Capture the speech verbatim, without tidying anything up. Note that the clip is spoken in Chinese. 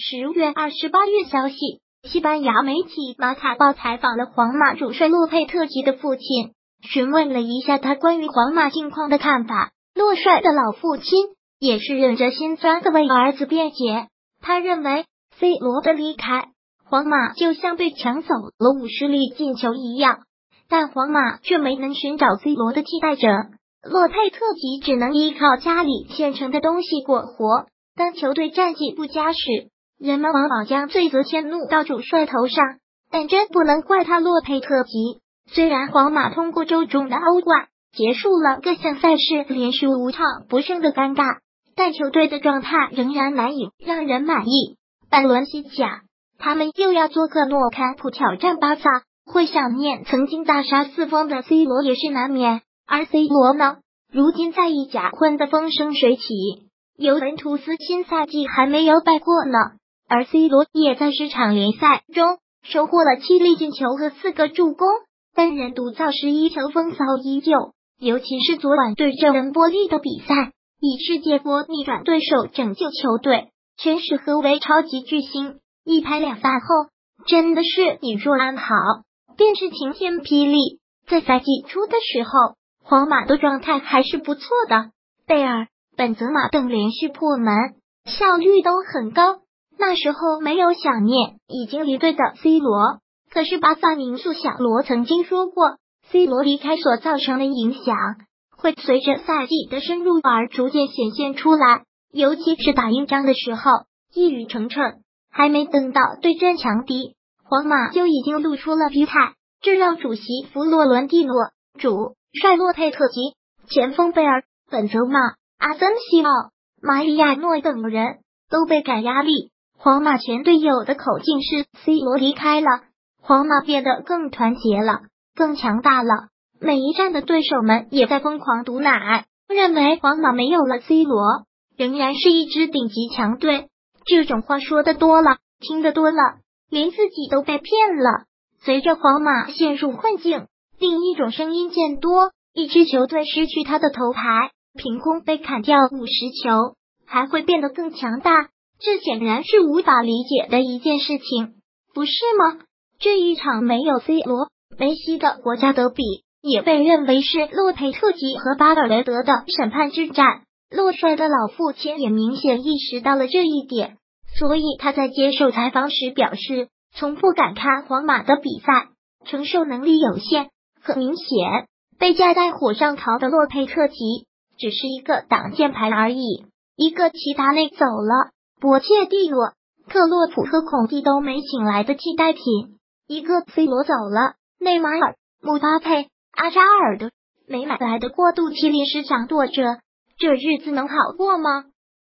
十月二十八日消息，西班牙媒体马卡报采访了皇马主帅洛佩特吉的父亲，询问了一下他关于皇马近况的看法。洛帅的老父亲也是忍着心酸的为儿子辩解，他认为 C 罗的离开，皇马就像被抢走了五十粒进球一样，但皇马却没能寻找 C 罗的替代者，洛佩特吉只能依靠家里现成的东西过活。当球队战绩不佳时，人们往往将罪责迁怒到主帅头上，但真不能怪他洛佩特吉。虽然皇马通过周中的欧冠结束了各项赛事连续五场不胜的尴尬，但球队的状态仍然难以让人满意。本轮西甲，他们又要做客诺坎普挑战巴萨，会想念曾经大杀四方的 C 罗也是难免。而 C 罗呢，如今在意甲混得风生水起，尤文图斯新赛季还没有败过呢，而 C 罗也在十场联赛中收获了七粒进球和四个助攻，单人独造十一球，风骚依旧。尤其是昨晚对阵恩波利的比赛，以世界波逆转对手，拯救球队，全是何为超级巨星。一拍两散后，真的是你若安好，便是晴天霹雳。在赛季初的时候，皇马的状态还是不错的，贝尔、本泽马等连续破门，效率都很高。那时候没有想念已经离队的 C 罗，可是巴萨名宿小罗曾经说过， C 罗离开所造成的影响会随着赛季的深入而逐渐显现出来，尤其是打硬仗的时候，一语成谶。还没等到对阵强敌，皇马就已经露出了疲态，这让主席弗洛伦蒂诺、主帅洛佩特吉、前锋贝尔、本泽马、阿森西奥、马里亚诺等人都倍感压力。皇马前队友的口径是 C 罗离开了，皇马变得更团结了，更强大了。每一战的对手们也在疯狂毒奶，认为皇马没有了 C 罗，仍然是一支顶级强队。这种话说的多了，听得多了，连自己都被骗了。随着皇马陷入困境，另一种声音渐多，一支球队失去他的头牌，凭空被砍掉五十球，还会变得更强大，这显然是无法理解的一件事情，不是吗？这一场没有 C 罗、梅西的国家德比，也被认为是洛佩特吉和巴尔雷德的审判之战。洛帅的老父亲也明显意识到了这一点，所以他在接受采访时表示，从不敢看皇马的比赛，承受能力有限。很明显，被架在火上烤的洛佩特吉只是一个挡箭牌而已，一个齐达内走了，博切蒂诺、克洛普和孔蒂都没请来的替代品，一个 C 罗走了，内马尔、姆巴佩、阿扎尔的没买来的过渡期临时掌舵者，这日子能好过吗？